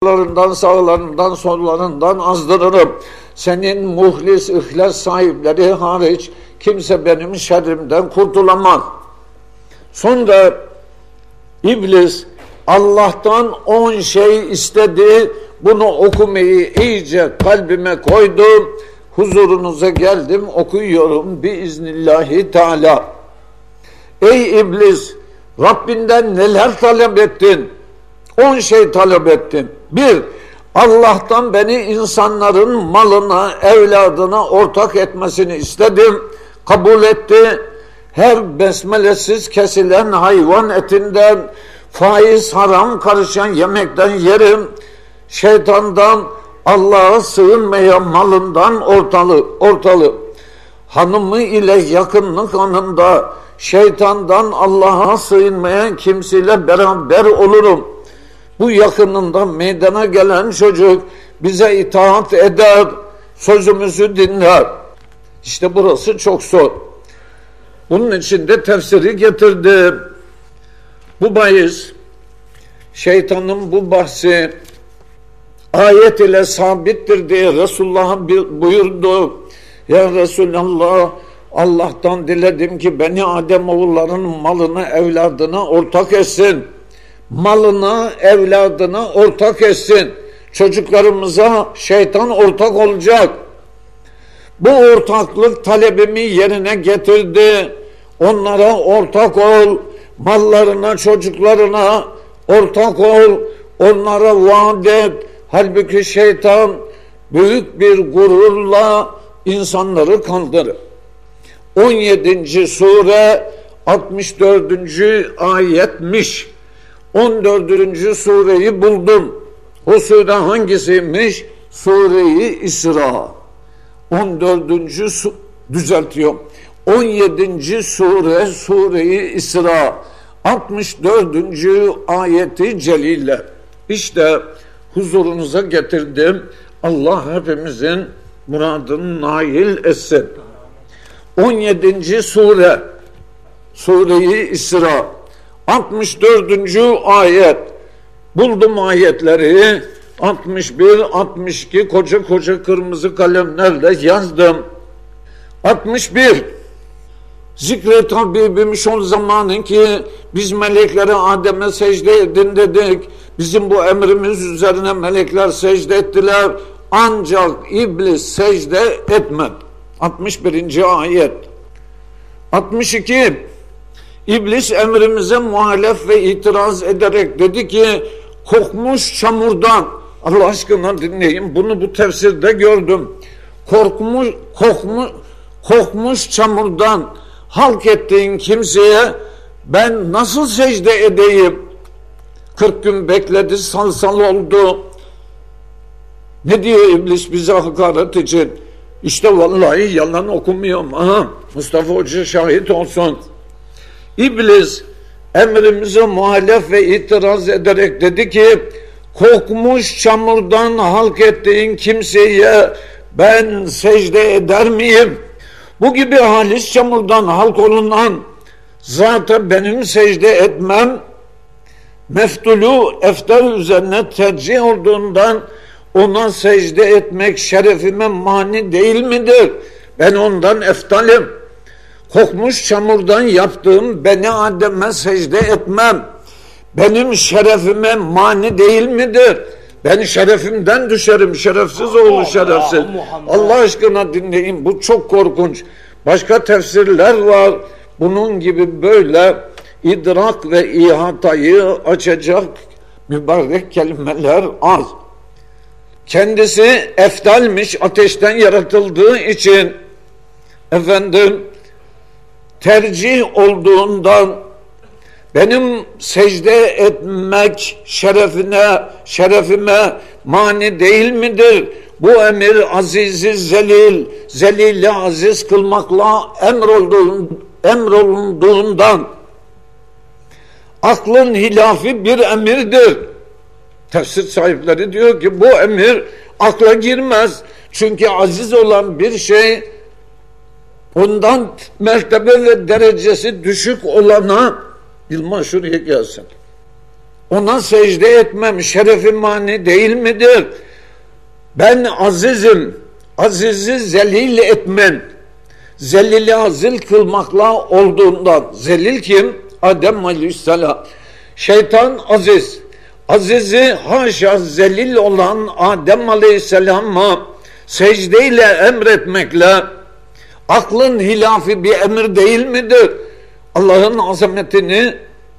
Sağlarından sollarından azdırırım. Senin muhlis, ihlas sahipleri hariç kimse benim şerrimden kurtulamaz. Sonra İblis Allah'tan 10 şey istedi. Bunu okumayı iyice kalbime koydum. Huzurunuza geldim, okuyorum biiznillahü teala. Ey İblis, Rabbinden neler talep ettin? 10 şey talep ettin. 1. Allah'tan beni insanların malına, evladına ortak etmesini istedim. Kabul etti. Her besmelesiz kesilen hayvan etinden, faiz haram karışan yemekten yerim. Şeytandan, Allah'a sığınmayan malından ortalı. Hanımı ile yakınlık anında şeytandan Allah'a sığınmayan kimseyle beraber olurum. Bu yakınında meydana gelen çocuk bize itaat eder, sözümüzü dinler. İşte burası çok zor. Bunun için de tefsiri getirdim. Bu bahis, şeytanın bu bahsi ayet ile sabittir diye Resulullah'a buyurdu. Ya Resulallah, Allah'tan diledim ki beni Ademoğullarının malına, evladına ortak etsin. Malına, evladına ortak etsin. Çocuklarımıza şeytan ortak olacak. Bu ortaklık talebimi yerine getirdi. Onlara ortak ol. Mallarına, çocuklarına ortak ol. Onlara vaat et. Halbuki şeytan büyük bir gururla insanları kandırır. 17. sure 64. ayetmiş. 14. sureyi buldum. O sure hangisiymiş? Sure-i İsra. 17. sure Sure-i İsra. 64. ayeti celile. İşte huzurunuza getirdim. Allah hepimizin muradını nail etsin. 17. sure Sure-i İsra. 64. ayet. Buldum ayetleri. 61, 62 koca kırmızı kalemlerle yazdım. 61. Zikret Habibim şu zamanın ki biz meleklere Adem'e secde edin dedik. Bizim bu emrimiz üzerine melekler secde ettiler. Ancak iblis secde etmedi. 61. ayet. 62. İblis emrimize muhalef ve itiraz ederek dedi ki kokmuş çamurdan, Allah aşkına dinleyin, bunu bu tefsirde gördüm. Kokmuş çamurdan halk ettiğin kimseye ben nasıl secde edeyim? 40 gün bekledi, salsal oldu. Ne diyor iblis bize hakaret için? İşte vallahi yalan okumuyorum. Aha, Mustafa Hoca şahit olsun. İblis emrimize muhalef ve itiraz ederek dedi ki kokmuş çamurdan halk ettiğin kimseye ben secde eder miyim? Bu gibi halis çamurdan halk olunan zata benim secde etmem meftulu eftar üzerine tercih olduğundan ona secde etmek şerefime mani değil midir? Ben ondan eftalim. Kokmuş çamurdan yaptığım beni Adem'e secde etmem benim şerefime mani değil midir? Ben şerefimden düşerim, şerefsiz oğlu şerefsiz. Allah aşkına dinleyin, bu çok korkunç. Başka tefsirler var. Bunun gibi böyle idrak ve ihatayı açacak mübarek kelimeler az. Kendisi eftalmiş, ateşten yaratıldığı için tercih olduğundan benim secde etmek şerefime mani değil midir? Bu emir azizi zelili aziz kılmakla emrolunduğundan aklın hilafi bir emirdir. Tefsir sahipleri diyor ki bu emir akla girmez. Çünkü aziz olan bir şey ondan mertebe ve derecesi düşük olana, Yılmaz şuraya gelsin. ona secde etmem şerefi mani değil midir? Ben azizim, azizi zelil etmem, zelili azil kılmakla olduğundan. Zelil kim? Adem aleyhisselam. Şeytan aziz, azizi haşa zelil olan Adem aleyhisselama secdeyle emretmekle aklın hilafi bir emir değil midir? Allah'ın azametini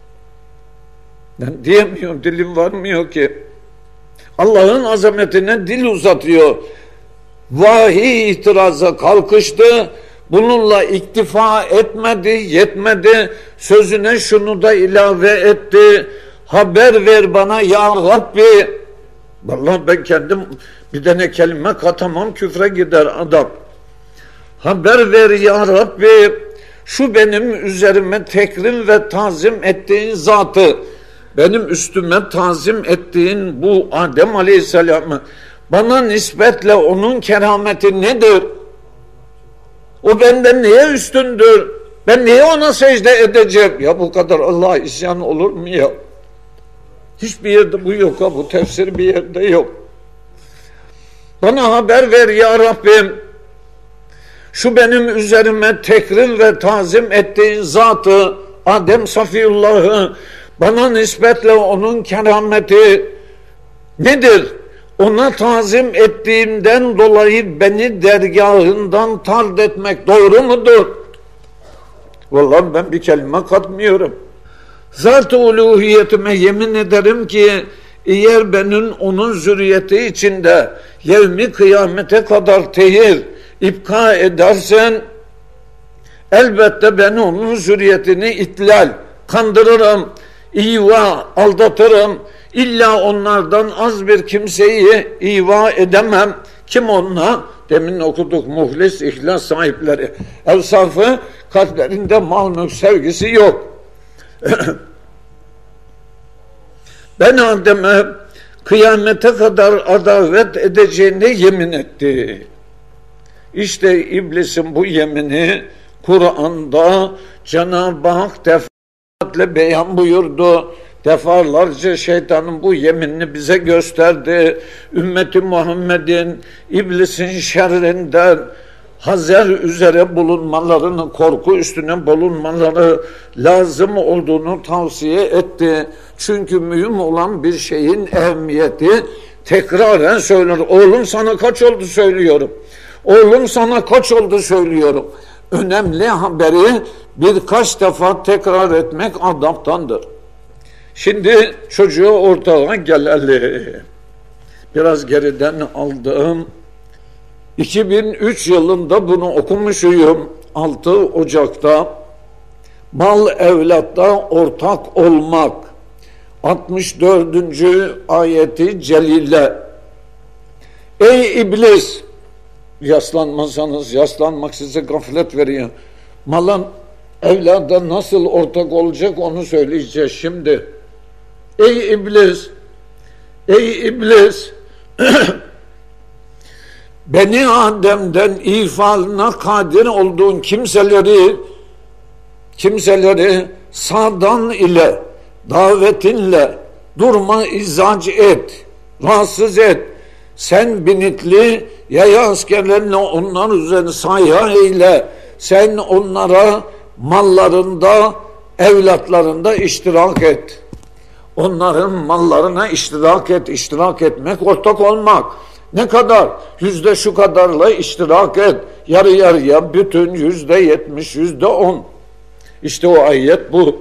ben diyemiyorum, dilim varmıyor ki. Allah'ın azametine dil uzatıyor. Vahiy itiraza kalkıştı. Bununla iktifa etmedi, yetmedi. Sözüne şunu da ilave etti. Haber ver bana ya Rabbi. Vallahi ben kendim bir tane kelime katamam, küfre gider adam. Haber ver ya Rabbi. Şu benim üzerime tekrim ve tazim ettiğin zatı, benim üstüme tazim ettiğin bu Adem Aleyhisselam'ı bana nispetle onun kerameti nedir? O benden niye üstündür? Ben niye ona secde edeceğim? Ya bu kadar Allah'a isyan olur mu ya? Hiçbir yerde bu yok ha, bu tefsir bir yerde yok. Bana haber ver ya Rabbim. Şu benim üzerime tekrim ve tazim ettiğin zatı, Adem Safiyullah'ı, bana nispetle onun kerameti nedir? Ona tazim ettiğimden dolayı beni dergahından tard etmek doğru mudur? Vallahi ben bir kelime katmıyorum. Zat-ı uluhiyetime yemin ederim ki eğer benim onun zürriyeti içinde yevmi kıyamete kadar tehir İpka edersen elbette ben onun zürriyetini itlal, kandırırım, iva, aldatırım. İlla onlardan az bir kimseyi iva edemem. Kim onlar? Demin okuduk, muhlis, ihlas sahipleri. Evsafı, kalplerinde mal mülk sevgisi yok. Ben Adem'e kıyamete kadar adavet edeceğine yemin etti. İşte iblisin bu yemini Kur'an'da Cenab-ı Hak defatle beyan buyurdu. Defalarca şeytanın bu yeminini bize gösterdi. Ümmeti Muhammed'in iblisin şerrinden hazer üzere bulunmalarını, korku üstüne bulunmaları lazım olduğunu tavsiye etti. Çünkü mühim olan bir şeyin ehemmiyeti tekraren söylenir. Oğlum sana kaç oldu söylüyorum. Oğlum sana kaç oldu söylüyorum. Önemli haberi birkaç defa tekrar etmek adaptandır. Şimdi çocuğu ortaya gelelim. Biraz geriden aldım. 2003 yılında bunu okumuşuyum. 6 Ocak'ta mal evlatta ortak olmak. 64. ayeti celile. Ey iblis! Yaslanmasanız, yaslanmak size gaflet veriyor. Malın evlada nasıl ortak olacak onu söyleyeceğiz şimdi. Ey iblis! Ey iblis! Beni Adem'den ifalına kadir olduğun kimseleri sağdan ile, davetinle durma izac et, rahatsız et. Sen binitli yaya askerlerine onlar üzerine sayha eyle. Sen onlara mallarında, evlatlarında iştirak et. Onların mallarına iştirak et. İştirak etmek, ortak olmak. Ne kadar? Yüzde şu kadarla iştirak et. Yarı yarıya bütün %70, %10. İşte o ayet bu.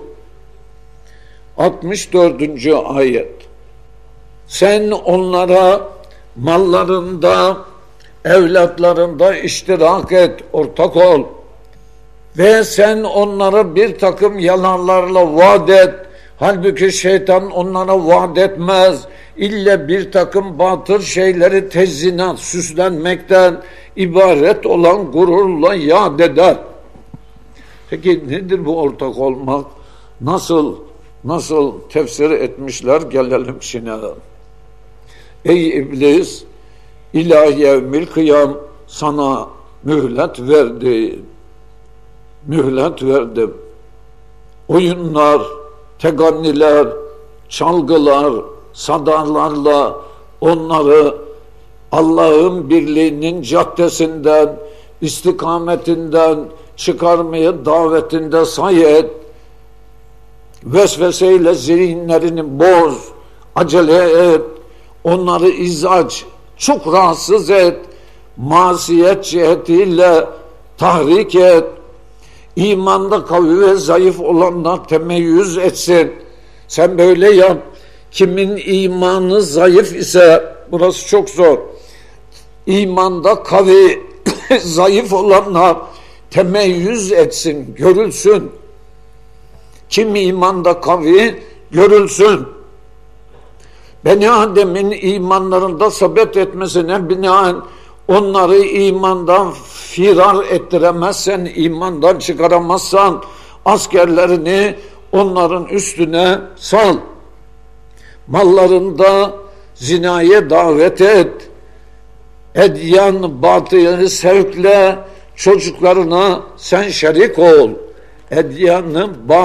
64. ayet. Sen onlara mallarında, evlatlarında iştirak et, ortak ol. Ve sen onlara bir takım yalanlarla vaat et. Halbuki şeytan onlara vaat etmez. İlle bir takım batıl şeyleri tezyinat, süslenmekten ibaret olan gururla yad eder. Peki nedir bu ortak olmak? Nasıl tefsir etmişler? Gelelim şimdi. Ey iblis, İlâ yevmil kıyam sana mühlet verdim. Mühlet verdim. Oyunlar, teganniler, çalgılar, sadarlarla onları Allah'ın birliğinin caddesinden, istikametinden çıkarmaya davetinde say et. Vesveseyle zihinlerini boz, acele et, onları izac, çok rahatsız et, masiyet cihetiyle tahrik et, imanda kavi ve zayıf olanlar temeyyüz etsin. Sen böyle yap. Kimin imanı zayıf ise, burası çok zor, imanda kavi, zayıf olanlar temeyyüz etsin, görülsün. Kim imanda kavi, görülsün. Beni Adem'in imanlarında sabit etmesine binaen onları imandan firar ettiremezsen, imandan çıkaramazsan askerlerini onların üstüne sal. Mallarında zinaya davet et. Edyan batılı sevkle çocuklarına sen şerik ol. Edyanı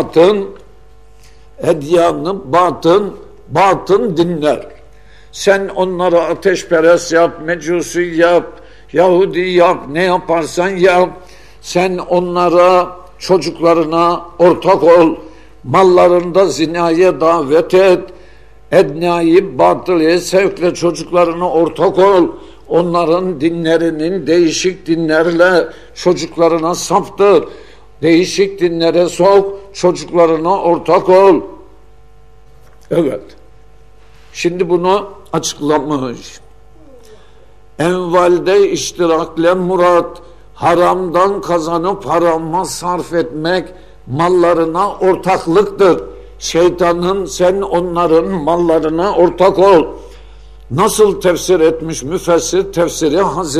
batın dinler. Sen onları ateşperest yap, mecusi yap, Yahudi yap, ne yaparsan yap. Sen onlara, çocuklarına ortak ol. Mallarında zinaya davet et. Ednayı batılı sevkle çocuklarına ortak ol. Onların dinlerinin değişik dinlerle çocuklarına saptır. Değişik dinlere sok, çocuklarına ortak ol. Evet. Şimdi bunu açıklamış. Envalde iştirakle murat, haramdan kazanıp harama sarf etmek mallarına ortaklıktır. Şeytanın, sen onların mallarına ortak ol. Nasıl tefsir etmiş müfessir tefsiri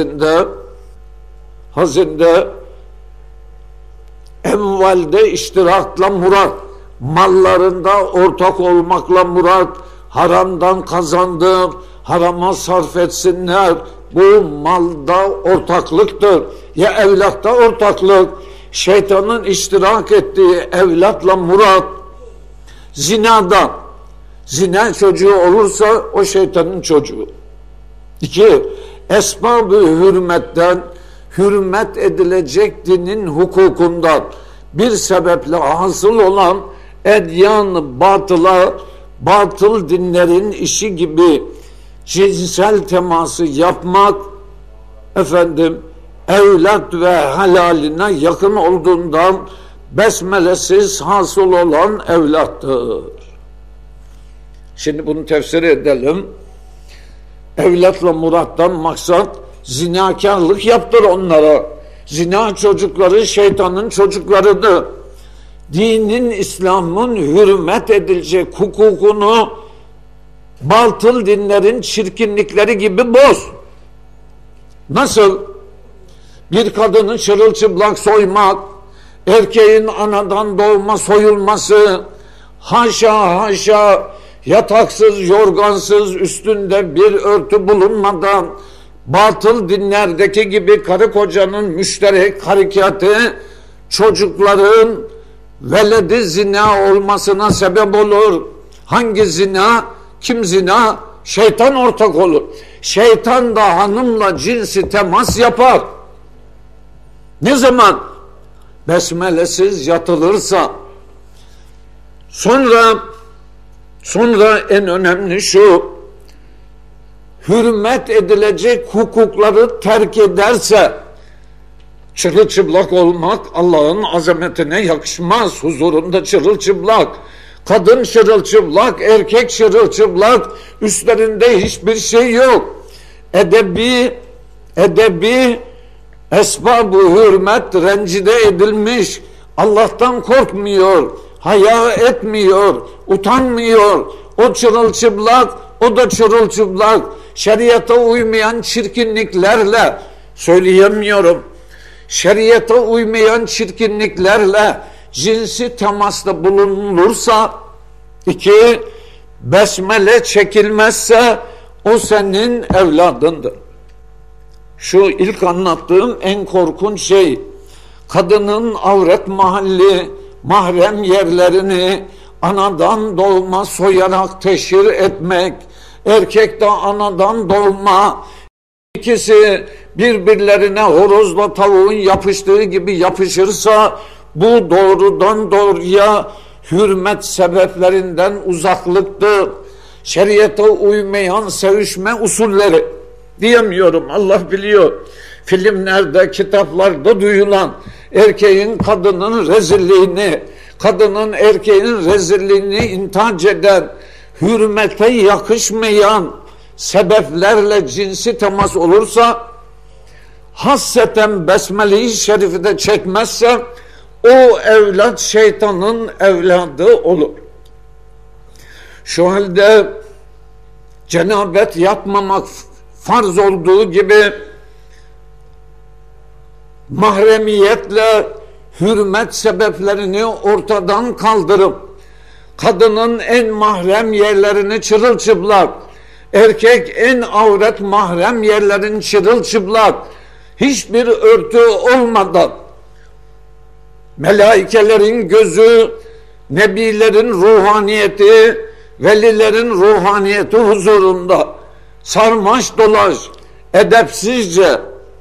hazinde envalde iştirakla murat, mallarında ortak olmakla murat, haramdan kazandığı harama sarf etsinler. Bu malda ortaklıktır. Ya evlatta ortaklık, şeytanın iştirak ettiği evlatla murat, zinada, zina çocuğu olursa o şeytanın çocuğu. 2. Esbab-ı hürmetten, hürmet edilecek dinin hukukundan bir sebeple hasıl olan edyan batıla, batıl dinlerin işi gibi cinsel teması yapmak, evlat ve halaline yakın olduğundan besmelesiz hasıl olan evlattır. Şimdi bunu tefsir edelim. Evlatla murattan maksat zinakarlık yaptır onlara. Zina çocukları şeytanın çocuklarıdır. Dinin, İslam'ın hürmet edilecek hukukunu batıl dinlerin çirkinlikleri gibi boz. Nasıl? Bir kadını çırılçıplak soymak, erkeğin anadan doğma soyulması, haşa yataksız, yorgansız, üstünde bir örtü bulunmadan batıl dinlerdeki gibi karı kocanın müşterek harekatı çocukların veledi zina olmasına sebep olur. Hangi zina? Kim zina? Şeytan ortak olur. Şeytan da hanımla cinsi temas yapar. Ne zaman? Besmelesiz yatılırsa. Sonra en önemli şu, hürmet edilecek hukukları terk ederse, çırılçıplak olmak Allah'ın azametine yakışmaz. Huzurunda çırılçıplak, kadın çırılçıplak, erkek çırılçıplak, üstlerinde hiçbir şey yok. Edebi esbab-ı hürmet rencide edilmiş, Allah'tan korkmuyor, haya etmiyor, utanmıyor. O çırılçıplak, o da çırılçıplak. Şeriata uymayan çirkinliklerle, söyleyemiyorum, şeriata uymayan çirkinliklerle cinsi temasta bulunulursa, 2. Besmele çekilmezse o senin evladındır. Şu ilk anlattığım en korkunç şey, kadının avret mahalli, mahrem yerlerini anadan doğma soyarak teşhir etmek, erkek de anadan doğma, ikisi birbirlerine horozla tavuğun yapıştığı gibi yapışırsa bu doğrudan doğruya hürmet sebeplerinden uzaklıktır. Şeriata uymayan sevişme usulleri diyemiyorum, Allah biliyor. Filmlerde, kitaplarda duyulan erkeğin kadının rezilliğini, kadının erkeğin rezilliğini intihac eden, hürmete yakışmayan sebeplerle cinsi temas olursa, hasseten Besmele-i Şerif'i de çekmezse o evlat şeytanın evladı olur. Şu halde cenabet yapmamak farz olduğu gibi mahremiyetle hürmet sebeplerini ortadan kaldırıp kadının en mahrem yerlerini çırılçıplak, erkek en avret mahrem yerlerin çırılçıplak, hiçbir örtü olmadan melaikelerin gözü, nebilerin ruhaniyeti, velilerin ruhaniyeti huzurunda sarmaş dolaş, edepsizce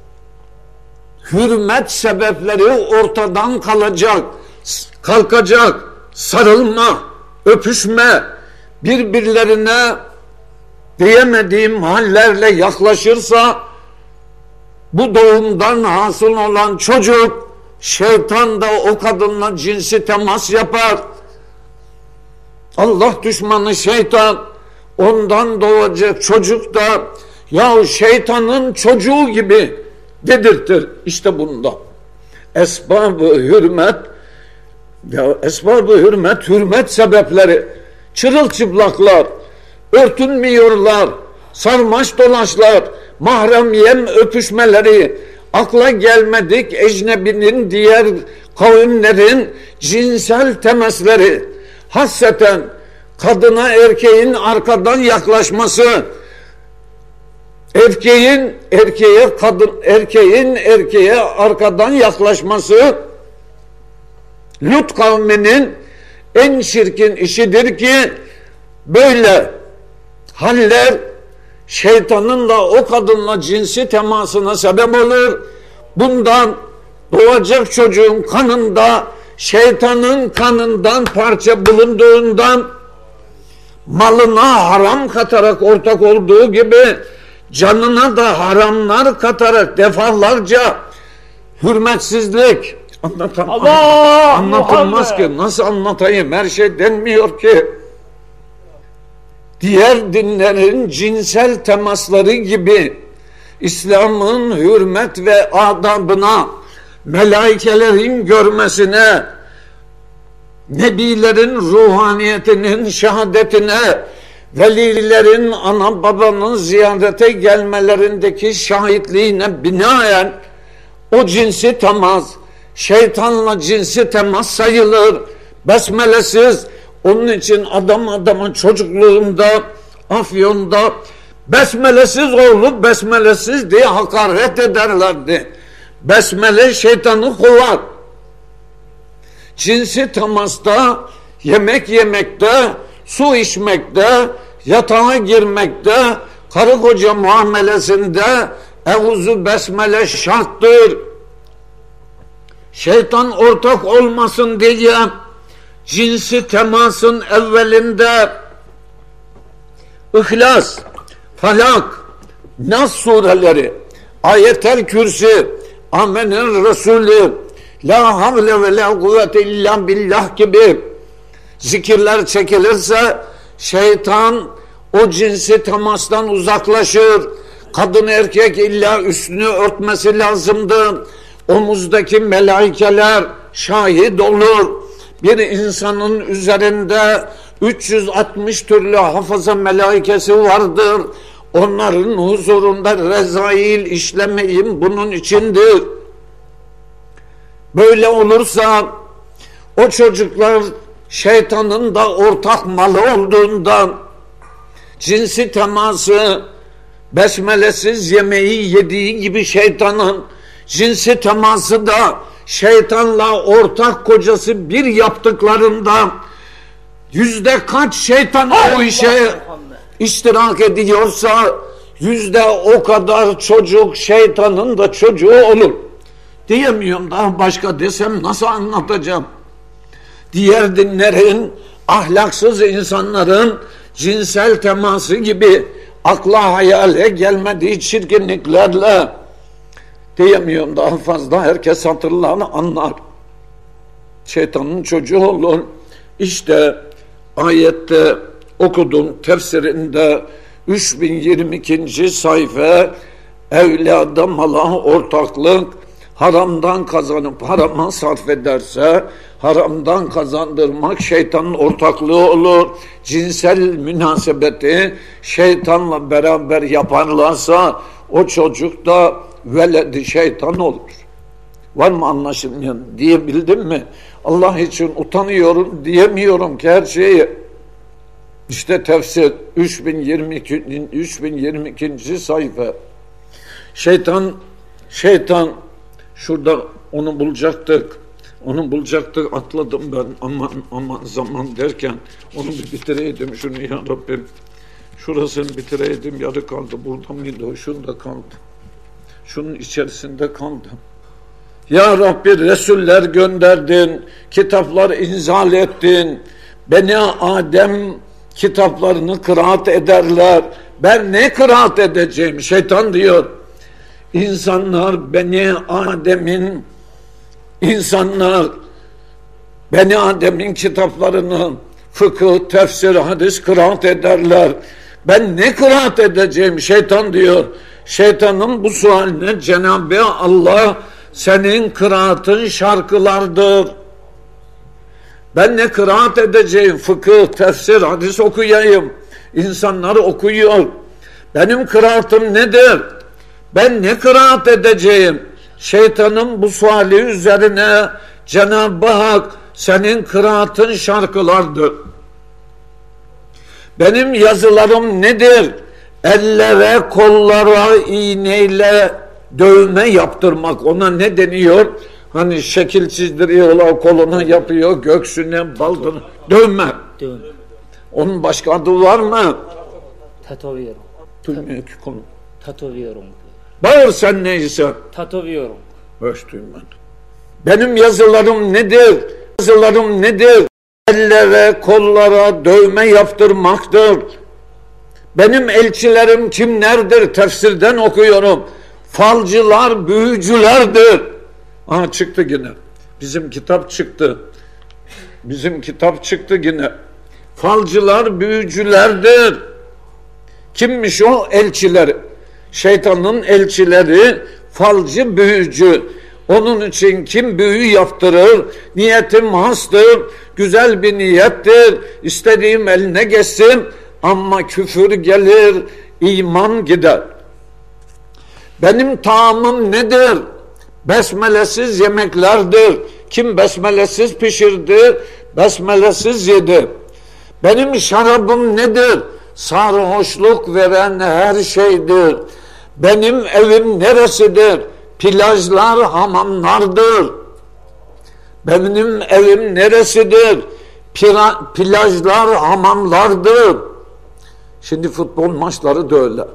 hürmet sebepleri ortadan kalkacak, sarılma, öpüşme, birbirlerine diyemediğim hallerle yaklaşırsa bu doğumdan hasıl olan çocuk, şeytan da o kadınla cinsi temas yapar. Allah düşmanı şeytan ondan doğacak çocuk da ya şeytanın çocuğu gibi dedirtir. İşte bunda esbab-ı hürmet, hürmet sebepleri, çırılçıplaklar, örtünmüyorlar, sarmaş dolaşlar, mahremiyem öpüşmeleri, akla gelmedik ecnebinin, diğer kavimlerin cinsel temasları, hasseten kadına erkeğin arkadan yaklaşması, erkeğin erkeğe arkadan yaklaşması Lut kavminin en çirkin işidir ki böyle haller şeytanın da o kadınla cinsi temasına sebep olur. Bundan doğacak çocuğun kanında şeytanın kanından parça bulunduğundan malına haram katarak ortak olduğu gibi canına da haramlar katarak defalarca hürmetsizlik anlatılmaz ki. Nasıl anlatayım? Her şey denmiyor ki. Diğer dinlerin cinsel temasları gibi İslam'ın hürmet ve adabına, melaikelerin görmesine, nebilerin ruhaniyetinin şehadetine, velilerin ana babanın ziyarete gelmelerindeki şahitliğine binaen o cinsi temas, şeytanla cinsi temas sayılır. Besmelesiz. Onun için adam adamın çocukluğunda, Afyon'da besmelesiz oğlu besmelesiz diye hakaret ederlerdi. Besmele şeytanı kovar. Cinsi temasta, yemek yemekte, su içmekte, yatağa girmekte, karı koca muamelesinde Evuzu besmele şarttır. Şeytan ortak olmasın diye cinsi temasın evvelinde İhlas, Falak, Nas sureleri, Ayetel Kürsi, Amener Resulü, La havle ve la kuvvete illa billah gibi zikirler çekilirse şeytan o cinsi temastan uzaklaşır. Kadın erkek illa üstünü örtmesi lazımdır. Omuzdaki melaikeler şahit olur. Bir insanın üzerinde 360 türlü hafıza melaikesi vardır. Onların huzurunda rezail işlemeyin bunun içindir. Böyle olursa o çocuklar şeytanın da ortak malı olduğundan cinsi teması besmelesiz yemeği yediği gibi şeytanın cinsi teması da şeytanla ortak kocası bir yaptıklarında yüzde kaç şeytan o işe iştirak ediyorsa yüzde o kadar çocuk şeytanın da çocuğu olur. Diyemiyorum, daha başka desem nasıl anlatacağım? Diğer dinlerin, ahlaksız insanların cinsel teması gibi akla hayale gelmediği çirkinliklerle diyemiyorum daha fazla, herkes hatırlar anlar. Şeytanın çocuğu olur. İşte ayette okudum tefsirinde 3022. sayfa, evlada mala ortaklık, haramdan kazanıp harama sarf ederse haramdan kazandırmak şeytanın ortaklığı olur. Cinsel münasebeti şeytanla beraber yaparlarsa o çocuk da veledi şeytan olur. Var mı anlaşılmayan? Diyebildim mi? Allah için utanıyorum, diyemiyorum ki her şeyi. İşte tefsir 3022. sayfa. Şeytan şurada onu bulacaktık. Atladım ben aman zaman derken onu bir bitireydim şunu ya Rabbim. Şurasını bitireydim, yarı kaldı. Burada mıydı o? Şunda kaldı. Şunun içerisinde kaldı. Ya Rabbi, Resuller gönderdin, kitaplar inzal ettin. Beni Adem kitaplarını kıraat ederler. Ben ne kıraat edeceğim? Şeytan diyor. İnsanlar Beni Adem'in kitaplarını fıkıh, tefsir, hadis kıraat ederler. Ben ne kıraat edeceğim? Şeytan diyor. Şeytanın bu sualine Cenab-ı Allah, senin kıraatın şarkılardır. Ben ne kıraat edeceğim? Fıkıh, tefsir, hadis okuyayım. İnsanlar okuyor. Benim kıraatım nedir? Ben ne kıraat edeceğim? Şeytanın bu suali üzerine Cenab-ı Hak, senin kıraatın şarkılardır. Benim yazılarım nedir? Ellere, kollara iğneyle dövme yaptırmak. Ona ne deniyor? Hani şekil çizdiriyorlar, koluna yapıyor, göğsüne, baldırına. Dövme. Onun başka adı var mı? Tatoviyorum. Duymuyor ki konu. Tatoviyorum. Bağır sen neyse. Tatoviyorum. Hoş duymadım. Benim yazılarım nedir? Ellere, kollara dövme yaptırmaktır. Benim elçilerim kimlerdir? Tefsirden okuyorum. Falcılar, büyücülerdir. Aha, çıktı yine. Bizim kitap çıktı yine. Falcılar, büyücülerdir. Kimmiş o elçileri? Şeytanın elçileri falcı, büyücü. Onun için kim büyü yaptırır? Niyetim hastır, güzel bir niyettir. İstediğim eline geçsin ama küfür gelir, iman gider. Benim taamım nedir? Besmelesiz yemeklerdir. Kim besmelesiz pişirdi, besmelesiz yedi. Benim şarabım nedir? Sarhoşluk veren her şeydir. Benim evim neresidir? Plajlar, hamamlardır. Benim evim neresidir? Plajlar, hamamlardır. Şimdi futbol maçları da öyle.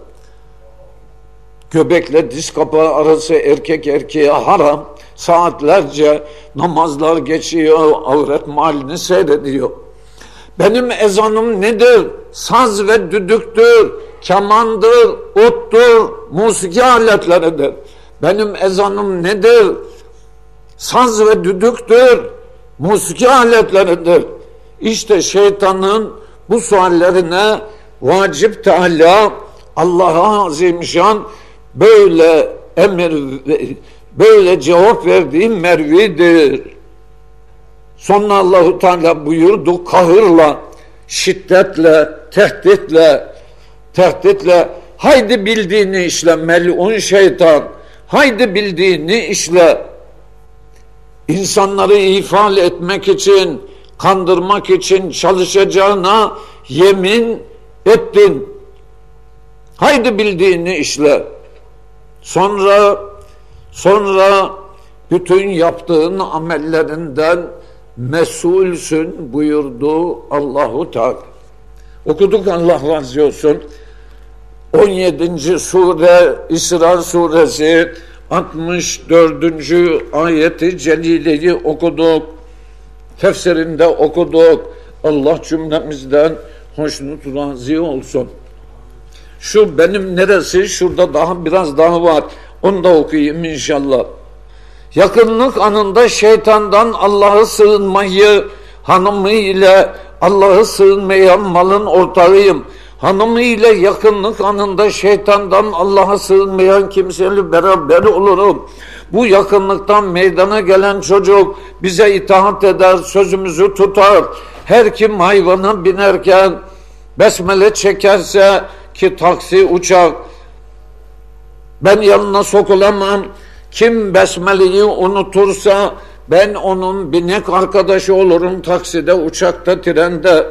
Göbekle diz kapağı arası erkek erkeğe haram. Saatlerce namazlar geçiyor, avret malini seyrediyor. Benim ezanım nedir? Saz ve düdüktür, kemandır, uttur, musiki aletleridir. Benim ezanım nedir? Saz ve düdüktür, musiki aletleridir. İşte şeytanın bu suallerine vacip Teala Allah'a azimüşşan böyle böyle cevap verdiği mervidir. Sonra Allahu Teala buyurdu, kahırla, şiddetle, tehditle, haydi bildiğini işle mel'un şeytan, haydi bildiğini işle. İnsanları ifade etmek için, kandırmak için çalışacağına yemin ettin. Haydi bildiğini işle. Sonra bütün yaptığın amellerinden mesulsün buyurdu Allahu Teala. Okuduk, Allah razı olsun. 17. sure İsra suresi 64. ayeti celileyi okuduk. Tefsirinde okuduk. Allah cümlemizden hoşnut razı olsun. Şu benim neresi? Şurada biraz daha var. Onu da okuyayım inşallah. Yakınlık anında şeytandan Allah'a sığınmayı, hanımı ile Allah'a sığınmayan malın ortağıyım. Hanımı ile yakınlık anında şeytandan Allah'a sığınmayan kimseyle beraber olurum. Bu yakınlıktan meydana gelen çocuk bize itaat eder, sözümüzü tutar. Her kim hayvana binerken besmele çekerse, ki taksi, uçak, ben yanına sokulamam. Kim besmeleyi unutursa ben onun binek arkadaşı olurum, takside, uçakta, trende.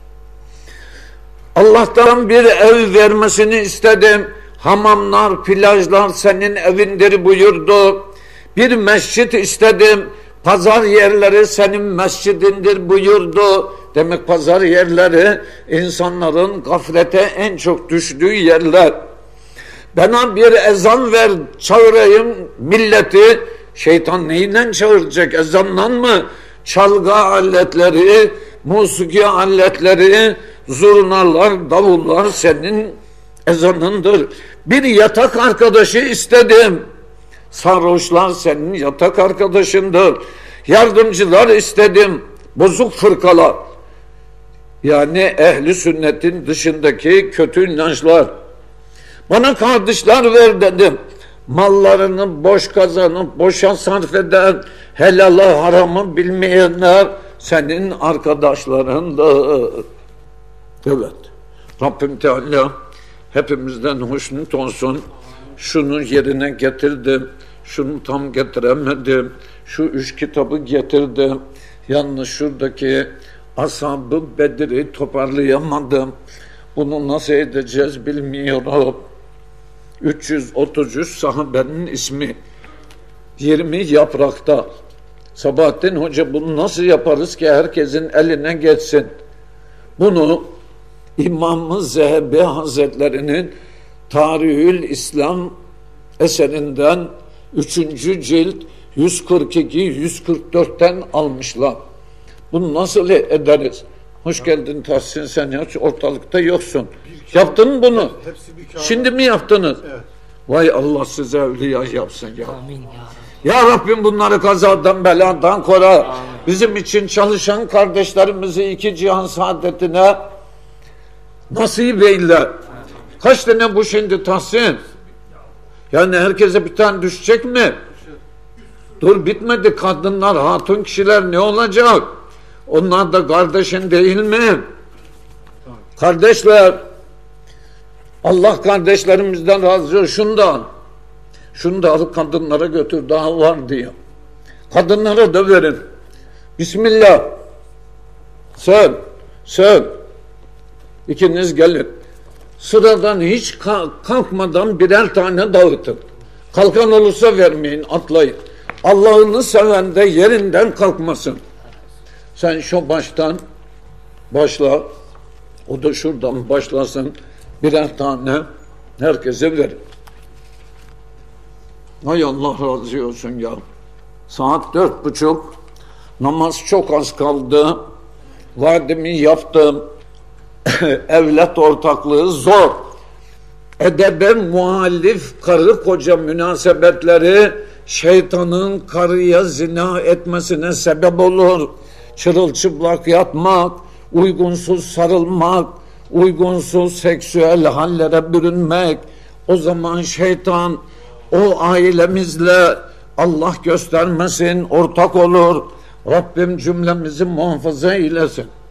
Allah'tan bir ev vermesini istedim. Hamamlar, plajlar senin evindir buyurdu. Bir mescit istedim. Pazar yerleri senin mescidindir buyurdu. Demek pazar yerleri insanların gaflete en çok düştüğü yerler. Bana bir ezan ver, çağırayım milleti. Şeytan neyle çağıracak? Ezanla mı? Çalgı aletleri, musiki aletleri, zurnalar, davullar senin ezanındır. Bir yatak arkadaşı istedim. Sarhoşlar senin yatak arkadaşındır. Yardımcılar istedim. Bozuk fırkalar. Yani ehli sünnetin dışındaki kötü inançlar. Bana kardeşler ver dedim. Mallarını boş kazanıp boşa sarf eden, helalı haramı bilmeyenler senin arkadaşlarındır. Evet. Rabbim Teala hepimizden hoşnut olsun. Şunu yerine getirdim. Şunu tam getiremedim. Şu 3 kitabı getirdim. Yalnız şuradaki Ashab-ı Bedir'i toparlayamadım. Bunu nasıl edeceğiz bilmiyorum. 333 sahabenin ismi 20 yaprakta. Sabahattin Hoca bunu nasıl yaparız ki herkesin eline geçsin? Bunu İmam-ı Zehebi Hazretlerinin Tarihül İslam eserinden 3. cilt 142-144'ten almışlar. Bunu nasıl ederiz? Hoş geldin Tahsin, sen hiç ortalıkta yoksun. Yaptın mı bunu? Şimdi mi yaptınız? Evet. Vay Allah size evliya yapsın ya. Amin ya. Ya Rabbim bunları kazadan beladan koru. Amin. Bizim için çalışan kardeşlerimizi iki cihan saadetine nasip eyle. Kaç tane bu şimdi Tahsin? Yani herkese bir tane düşecek mi? Dur bitmedi, kadınlar, hatun kişiler ne olacak? Onlar da kardeşin değil mi? Kardeşler, Allah kardeşlerimizden razı olsun. Şunu da alıp kadınlara götür, daha var diye. Kadınlara da verin. Bismillah. Sen. İkiniz gelin. Sıradan hiç kalkmadan birer tane dağıtın. Kalkan olursa vermeyin, atlayın. Allah'ını seven de yerinden kalkmasın. Sen şu baştan başla. O da şuradan başlasın. Birer tane herkese verin. Ay Allah razı olsun ya. Saat 4:30. Namaz çok az kaldı. Vaadimi yaptım. Evlat ortaklığı zor. Edebe muhalif karı koca münasebetleri şeytanın karıya zina etmesine sebep olur. Çırılçıplak yatmak, uygunsuz sarılmak, uygunsuz seksüel hallere bürünmek. O zaman şeytan o ailemizle Allah göstermesin ortak olur. Rabbim cümlemizi muhafaza eylesin.